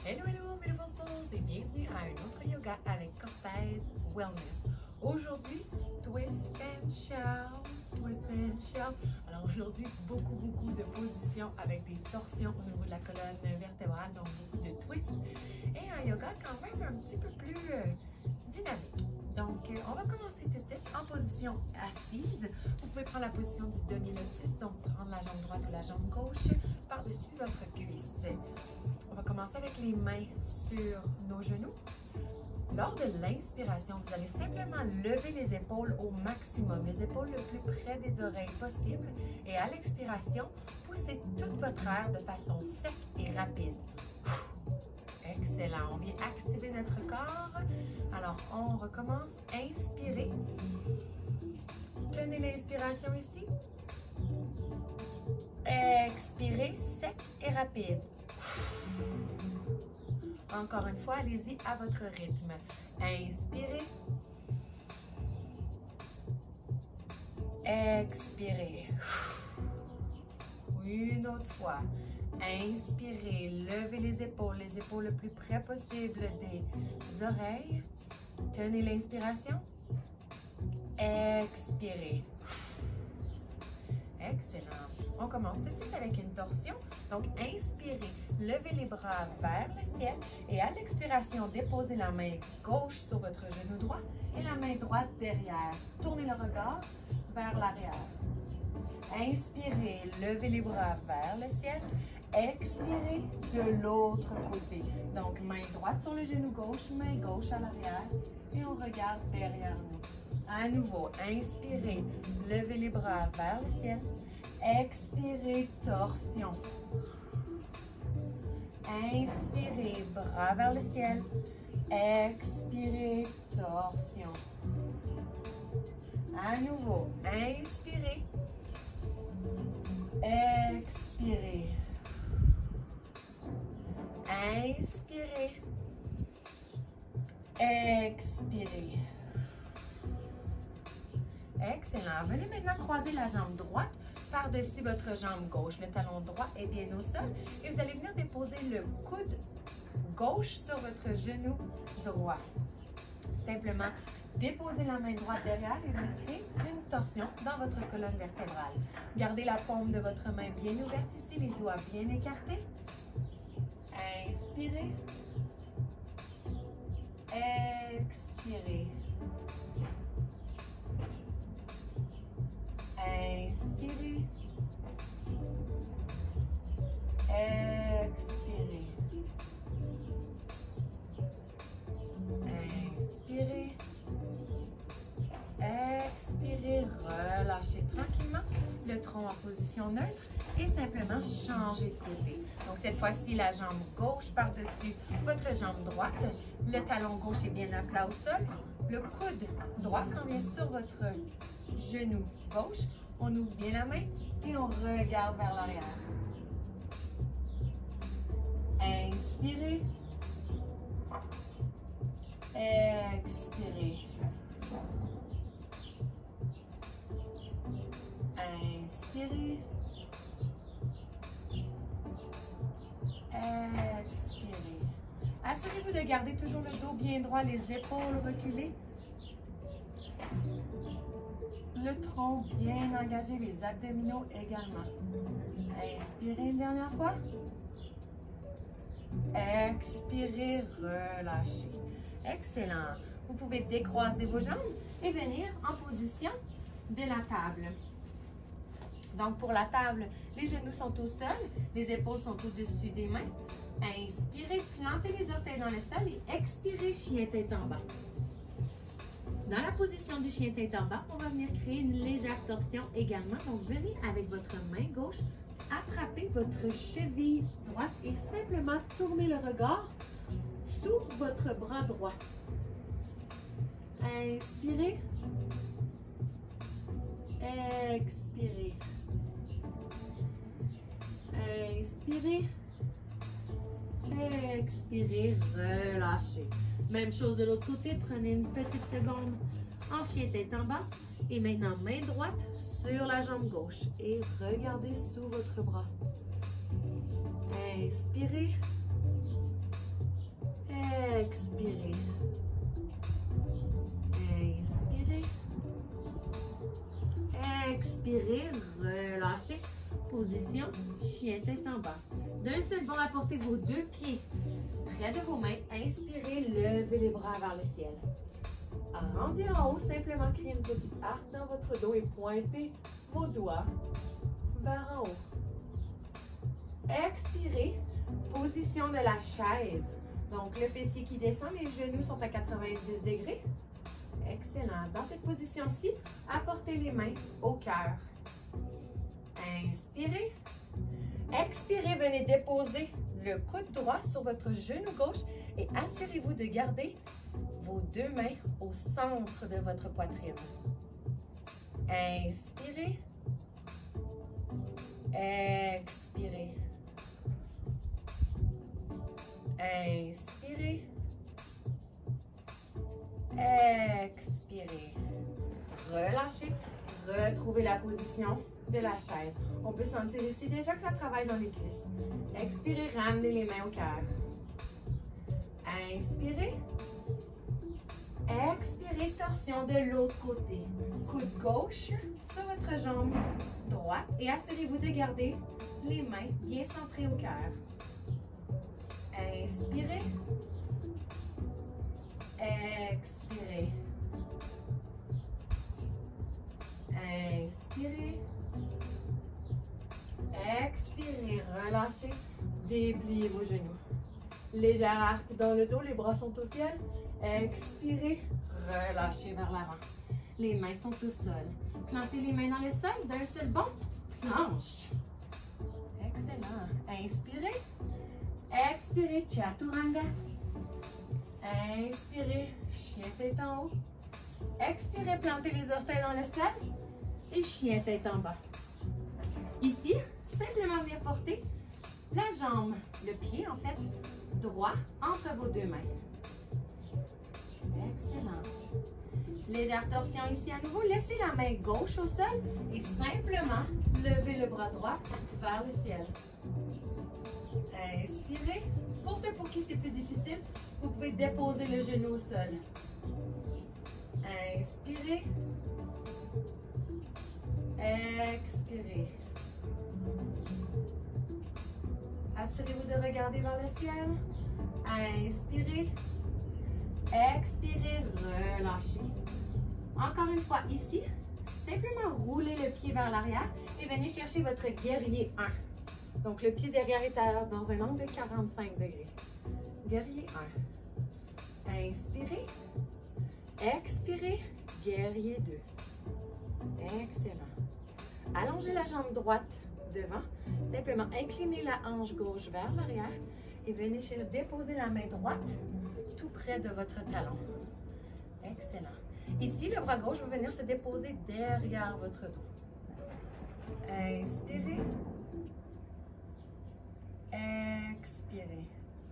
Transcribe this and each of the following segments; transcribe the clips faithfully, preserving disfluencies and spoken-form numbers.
Hello, hello, mes nouveaux souls et bienvenue à un autre yoga avec Cortez Wellness. Aujourd'hui, twist and shout, twist and shout. Alors aujourd'hui, beaucoup, beaucoup de positions avec des torsions au niveau de la colonne vertébrale, donc beaucoup de twists. Et un yoga quand même un petit peu plus euh, dynamique. Donc, euh, on va commencer tout de suite en position assise. Vous pouvez prendre la position du demi-lotus, donc prendre la jambe droite ou la jambe gauche par-dessus votre cuisse. On va commencer avec les mains sur nos genoux. Lors de l'inspiration, vous allez simplement lever les épaules au maximum, les épaules le plus près des oreilles possible. Et à l'expiration, poussez toute votre air de façon sec et rapide. Excellent. On vient activer notre corps. Alors, on recommence. Inspirez. Tenez l'inspiration ici. Expirez sec et rapide. Encore une fois, allez-y à votre rythme. Inspirez. Expirez. Une autre fois. Inspirez, levez les épaules, les épaules le plus près possible des oreilles. Tenez l'inspiration. Expirez. Excellent. On commence tout de suite avec une torsion. Donc, inspirez, levez les bras vers le ciel et à l'expiration, déposez la main gauche sur votre genou droit et la main droite derrière. Tournez le regard vers l'arrière. Inspirez, levez les bras vers le ciel. Expirez de l'autre côté. Donc, main droite sur le genou gauche, main gauche à l'arrière et on regarde derrière nous. À nouveau, inspirez, levez les bras vers le ciel. Expirez, torsion. Inspirez, bras vers le ciel. Expirez, torsion. À nouveau, inspirez. Expirez. Inspirez. Expirez. Excellent. Venez maintenant croiser la jambe droite par-dessus votre jambe gauche. Le talon droit est bien au sol et vous allez venir déposer le coude gauche sur votre genou droit. Simplement, déposez la main droite derrière et vous créez une torsion dans votre colonne vertébrale. Gardez la paume de votre main bien ouverte ici, les doigts bien écartés. Inspirez. Expirez. Inspirez. Expirez. Inspirez. Expirez. Relâchez tranquillement le tronc en position neutre et simplement changer de côté. Donc cette fois-ci, la jambe gauche par-dessus votre jambe droite. Le talon gauche est bien à plat au sol. Le coude droit s'en vient sur votre genou gauche. On ouvre bien la main et on regarde vers l'arrière. Inspirez. Expirez. Inspirez. Expirez. Assurez-vous de garder toujours le dos bien droit, les épaules reculées. Le tronc bien engagé, les abdominaux également. Inspirez une dernière fois. Expirez, relâchez. Excellent. Vous pouvez décroiser vos jambes et venir en position de la table. Donc, pour la table, les genoux sont au sol, les épaules sont au-dessus des mains. Inspirez, plantez les orteils dans le sol et expirez, chien tête en bas. Dans la position du chien tête en bas, on va venir créer une légère torsion également. Donc, venez avec votre main gauche, attraper votre cheville droite et simplement tourner le regard sous votre bras droit. Inspirez. Expirez. Inspirez. Expirez, relâchez. Même chose de l'autre côté, prenez une petite seconde en chien tête en bas. Et maintenant, main droite sur la jambe gauche. Et regardez sous votre bras. Inspirez. position, chien tête en bas. D'un seul bond, apportez vos deux pieds près de vos mains. Inspirez, levez les bras vers le ciel. Rendu en haut, simplement créez une petite arc dans votre dos et pointez vos doigts vers en haut. Expirez, position de la chaise. Donc, le fessier qui descend, les genoux sont à quatre-vingt-dix degrés. Excellent. Dans cette position-ci, apportez les mains au cœur. Inspirez. Expirez, venez déposer le coude droit sur votre genou gauche et assurez-vous de garder vos deux mains au centre de votre poitrine. Inspirez. Expirez. Inspirez. Expirez. Relâchez. Retrouvez la position de la chaise. On peut sentir ici déjà que ça travaille dans les cuisses. Expirez, ramenez les mains au cœur. Inspirez. Expirez, torsion de l'autre côté. Coude gauche sur votre jambe droite et assurez-vous de garder les mains bien centrées au cœur. Inspirez. Expirez. Inspirez. Expirez, relâchez, dépliez vos genoux. Léger arc dans le dos, les bras sont au ciel. Expirez, relâchez vers l'avant. Les mains sont au sol. Plantez les mains dans le sol d'un seul bond. Planche. Excellent. Inspirez. Expirez, chaturanga. Inspirez, chien tête en haut. Expirez, plantez les orteils dans le sol. Et chien tête en bas. Ici, simplement venir porter la jambe, le pied en fait, droit entre vos deux mains. Excellent. Légère torsion ici à nouveau. Laissez la main gauche au sol et simplement levez le bras droit vers le ciel. Inspirez. Pour ceux pour qui c'est plus difficile, vous pouvez déposer le genou au sol. Inspirez. Expirez. Assurez-vous de regarder vers le ciel. Inspirez. Expirez, relâchez. Encore une fois, ici, simplement roulez le pied vers l'arrière et venez chercher votre guerrier un. Donc, le pied derrière est à, dans un angle de quarante-cinq degrés. Guerrier un. Inspirez. Expirez. Guerrier deux. Excellent. Allongez la jambe droite devant. Simplement inclinez la hanche gauche vers l'arrière et venez déposer la main droite tout près de votre talon. Excellent. Ici, le bras gauche va venir se déposer derrière votre dos. Inspirez. Expirez.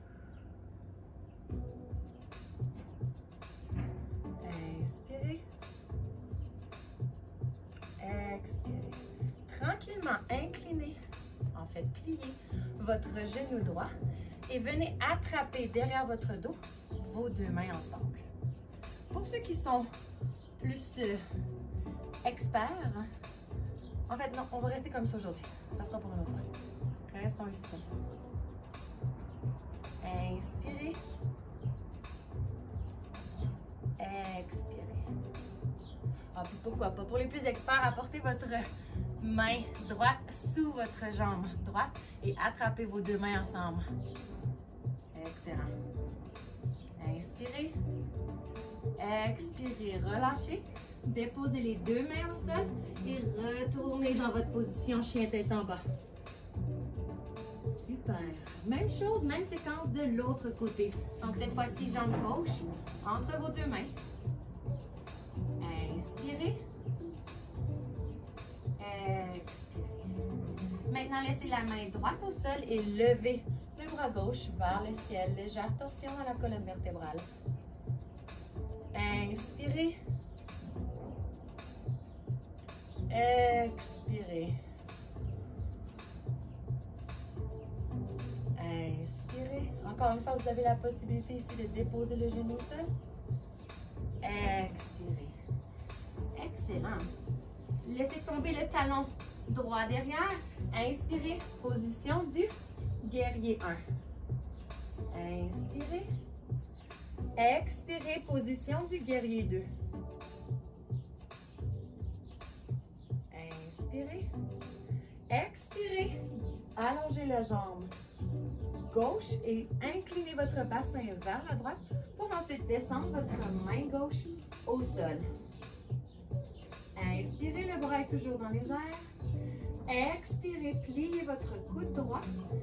Inspirez. Expirez. Tranquillement, inclinez, en fait pliez votre genou droit et venez attraper derrière votre dos vos deux mains ensemble. Pour ceux qui sont plus euh, experts, en fait non, on va rester comme ça aujourd'hui. Ça sera pour une autre fois. Restons ici comme ça. Inspirez. Expirez. Ah, puis pourquoi pas? Pour les plus experts, apportez votre main droite sous votre jambe droite et attrapez vos deux mains ensemble. Excellent. Inspirez. Expirez, relâchez. Déposez les deux mains au sol et retournez dans votre position chien tête en bas. Super. Même chose, même séquence de l'autre côté. Donc cette fois-ci, jambe gauche entre vos deux mains. Inspirez. Expirez. Maintenant, laissez la main droite au sol et levez le bras gauche vers le ciel. Légère torsion dans la colonne vertébrale. Inspirez. Expirez. Inspirez. Encore une fois, vous avez la possibilité ici de déposer le genou au sol. Expirez. Excellent. Laissez tomber le talon droit derrière. Inspirez, position du guerrier un. Inspirez. Expirez, position du guerrier deux. Inspirez. Expirez. Allongez la jambe gauche et inclinez votre bassin vers la droite pour ensuite descendre votre main gauche au sol. Inspirez, le bras est toujours dans les airs. Expirez, pliez votre coude droit.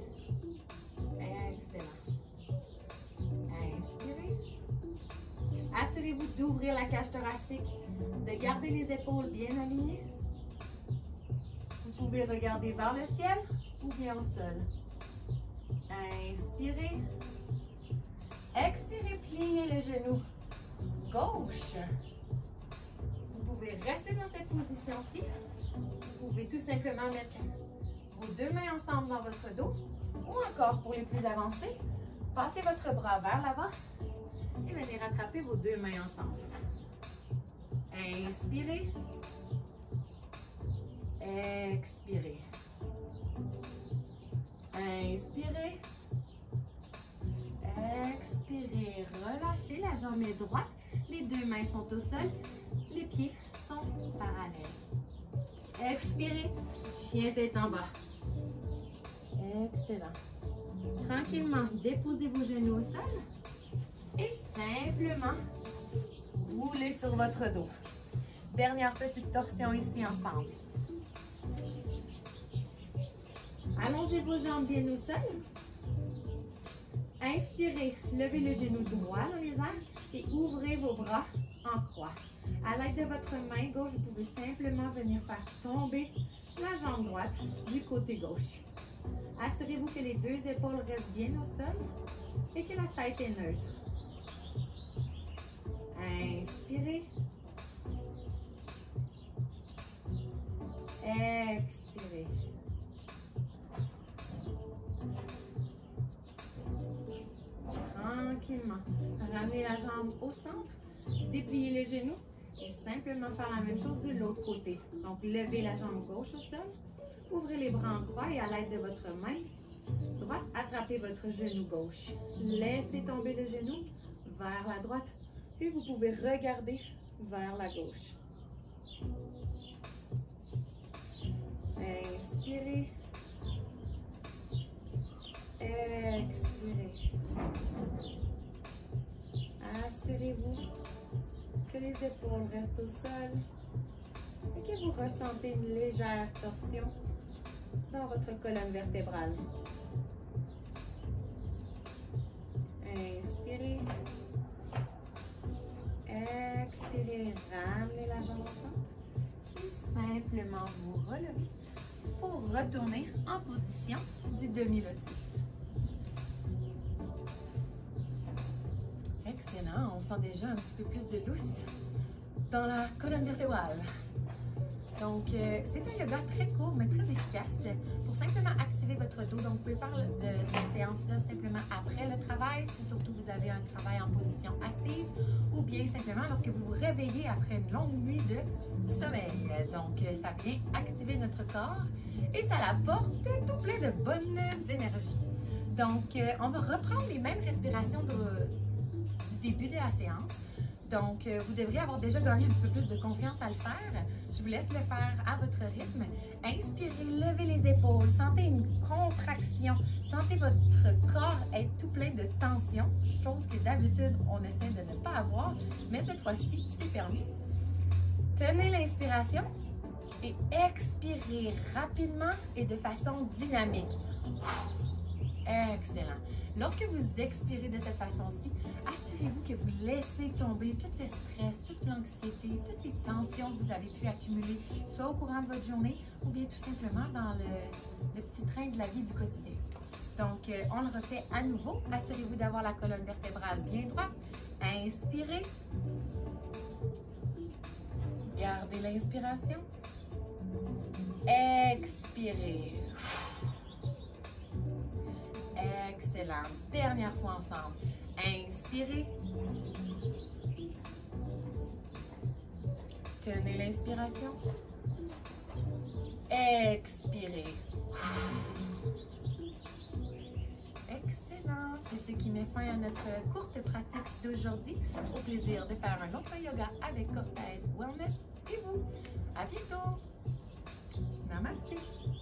Excellent. Inspirez. Assurez-vous d'ouvrir la cage thoracique, de garder les épaules bien alignées. Vous pouvez regarder vers le ciel ou bien au sol. Inspirez. Expirez, pliez le genou gauche. Vous pouvez rester dans cette position-ci. Vous pouvez tout simplement mettre vos deux mains ensemble dans votre dos. Ou encore, pour les plus avancés, passez votre bras vers l'avant et venez rattraper vos deux mains ensemble. Inspirez. Expirez. Inspirez. Expirez. Relâchez, la jambe est droite. Les deux mains sont au sol. Les pieds sont parallèles. Expirez. Chien tête en bas. Excellent. Tranquillement, déposez vos genoux au sol. Et simplement, roulez sur votre dos. Dernière petite torsion ici ensemble. Allongez vos jambes bien au sol. Inspirez, levez le genou droit dans les airs et ouvrez vos bras en croix. À l'aide de votre main gauche, vous pouvez simplement venir faire tomber la jambe droite du côté gauche. Assurez-vous que les deux épaules restent bien au sol et que la tête est neutre. Inspirez. Expirez. Tranquillement. Ramenez la jambe au centre. Dépliez les genoux et simplement faire la même chose de l'autre côté. Donc, levez la jambe gauche au sol. Ouvrez les bras en croix et à l'aide de votre main droite, attrapez votre genou gauche. Laissez tomber le genou vers la droite et vous pouvez regarder vers la gauche. Inspirez. Expirez. Assurez-vous que les épaules restent au sol et que vous ressentez une légère torsion dans votre colonne vertébrale. Inspirez. Expirez. Ramenez la jambe au centre. Et simplement vous relevez pour retourner en position du demi-lotus. Excellent. On sent déjà un petit peu plus de douce dans la colonne vertébrale. Donc, euh, c'est un yoga très court, mais très efficace pour simplement activer votre dos. Donc, vous pouvez faire de cette séance-là simplement après le travail, si surtout vous avez un travail en position assise, ou bien simplement lorsque vous vous réveillez après une longue nuit de sommeil. Donc, euh, ça vient activer notre corps et ça l'apporte tout plein de bonnes énergies. Donc, euh, on va reprendre les mêmes respirations de, du début de la séance. Donc, euh, vous devriez avoir déjà gagné un petit peu plus de confiance à le faire. Je vous laisse le faire à votre rythme. Inspirez, levez les épaules, sentez une contraction, sentez votre corps être tout plein de tension, chose que d'habitude on essaie de ne pas avoir, mais cette fois-ci, c'est permis. Tenez l'inspiration et expirez rapidement et de façon dynamique. Excellent. Lorsque vous expirez de cette façon-ci, assurez-vous que vous laissez tomber tout le stress, toute l'anxiété, toutes les tensions que vous avez pu accumuler, soit au courant de votre journée ou bien tout simplement dans le, le petit train de la vie du quotidien. Donc, euh, on le refait à nouveau. Assurez-vous d'avoir la colonne vertébrale bien droite. Inspirez. Gardez l'inspiration. Expirez. Excellent. Dernière fois ensemble. Inspirez. Tenez l'inspiration. Expirez. Excellent. C'est ce qui met fin à notre courte pratique d'aujourd'hui. Au plaisir de faire un autre yoga avec Cortez Wellness et vous. À bientôt. Namaste.